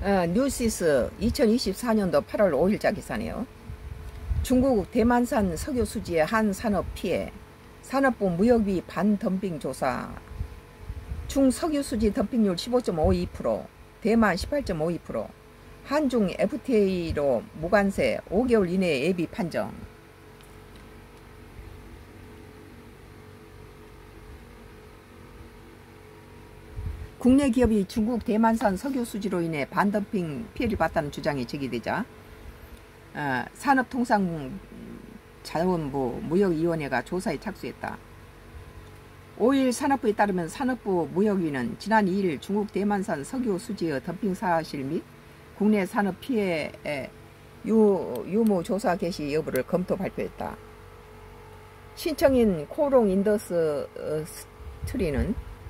뉴시스 2024년도 8월 5일자 기사네요. 중국 대만산 석유 수지의 한 산업 피해, 산업부 무역비 반덤핑 조사. 중 석유 수지 덤핑률 15.52%, 대만 18.52%, 한중 FTA로 무관세 5개월 이내에 예비 판정. 국내 기업이 중국 대만산 석유 수지로 인해 반덤핑 피해를 봤다는 주장이 제기되자 산업통상자원부 무역위원회가 조사에 착수했다. 5일 산업부에 따르면 산업부 무역위는 지난 2일 중국 대만산 석유 수지의 덤핑 사실 및 국내 산업 피해의 유무 조사 개시 여부를 검토 발표했다. 신청인 코롱 인더스트리는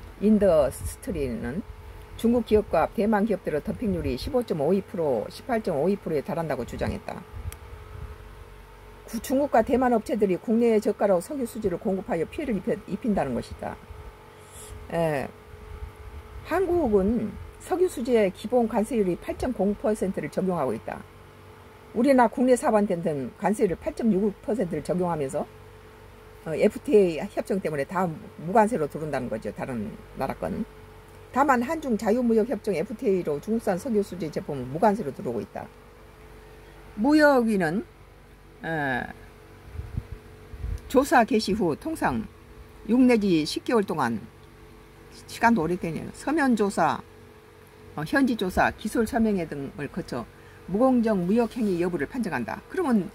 중국 기업과 대만 기업들의 덤핑률이 15.52%, 18.52%에 달한다고 주장했다. 중국과 대만 업체들이 국내에 저가로 석유 수지를 공급하여 피해를 입힌다는 것이다. 한국은 석유 수지의 기본 관세율이 8.0%를 적용하고 있다. 우리나라 국내 사업한테는 관세율을 8.69%를 적용하면서 FTA 협정 때문에 다 무관세로 들어온다는 거죠. 다른 나라 건. 다만 한중 자유무역협정 FTA로 중국산 석유 수지 제품은 무관세로 들어오고 있다. 무역위는 조사 개시 후 통상 6 내지 10개월 동안, 시간도 오래되네요. 서면조사, 현지조사, 기술서명회 등을 거쳐 무공정 무역행위 여부를 판정한다. 그러면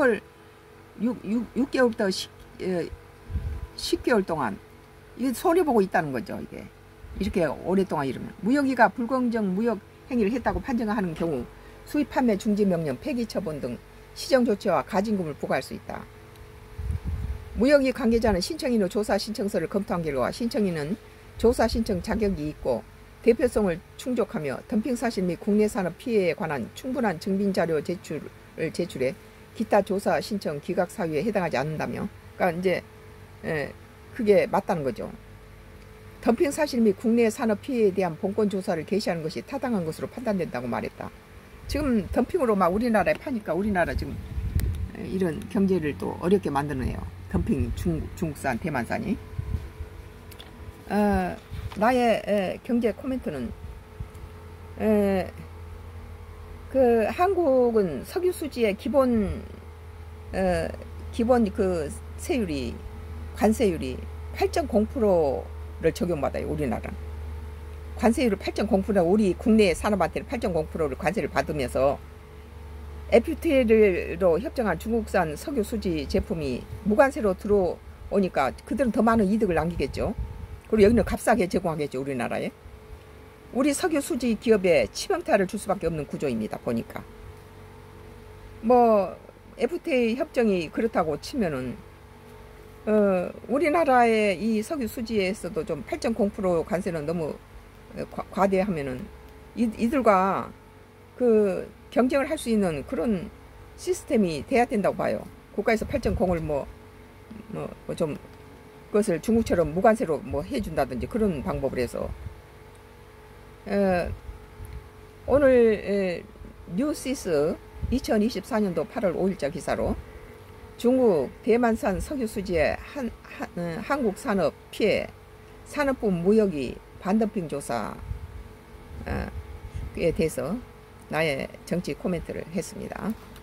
6개월부터 10개월 동안 이게 손해보고 있다는 거죠. 이게 이렇게 오랫동안 이러면 무역위가 불공정 무역 행위를 했다고 판정하는 경우 수입 판매 중지 명령, 폐기 처분 등 시정 조치와 가징금을 부과할 수 있다. 무역위 관계자는 신청인의 조사 신청서를 검토한 결과 신청인은 조사 신청 자격이 있고 대표성을 충족하며 덤핑 사실 및 국내 산업 피해에 관한 충분한 증빙 자료 제출을 제출해 기타 조사 신청 기각 사유에 해당하지 않는다며, 그러니까 이제 그게 맞다는 거죠. 덤핑 사실 및 국내 산업 피해에 대한 본건 조사를 개시하는 것이 타당한 것으로 판단된다고 말했다. 지금 덤핑으로 막 우리나라에 파니까 우리나라 지금 이런 경제를 또 어렵게 만드네요. 덤핑 중국산 대만산이. 나의 경제 코멘트는 한국은 석유 수지의 기본 그 세율이, 관세율이 8.0%를 적용받아요. 우리나라 관세율을 8.0%, 우리 국내 산업한테 8.0%를 관세를 받으면서 FTA로 협정한 중국산 석유 수지 제품이 무관세로 들어오니까 그들은 더 많은 이득을 남기겠죠. 그리고 여기는 값싸게 제공하겠죠. 우리나라에. 우리 석유 수지 기업에 치명타를 줄 수밖에 없는 구조입니다. 보니까 뭐 FTA 협정이 그렇다고 치면은 우리나라의 이 석유 수지에서도 좀 8.0% 관세는 너무 과대하면은 이들과 그 경쟁을 할 수 있는 그런 시스템이 돼야 된다고 봐요. 국가에서 8.0을 좀 그것을 중국처럼 무관세로 해준다든지 그런 방법을 해서. 오늘 뉴시스 2024년도 8월 5일자 기사로 중국 대만산 석유 수지의 한국 산업 피해, 산업부 무역위 반덤핑 조사에 대해서 나의 정치 코멘트를 했습니다.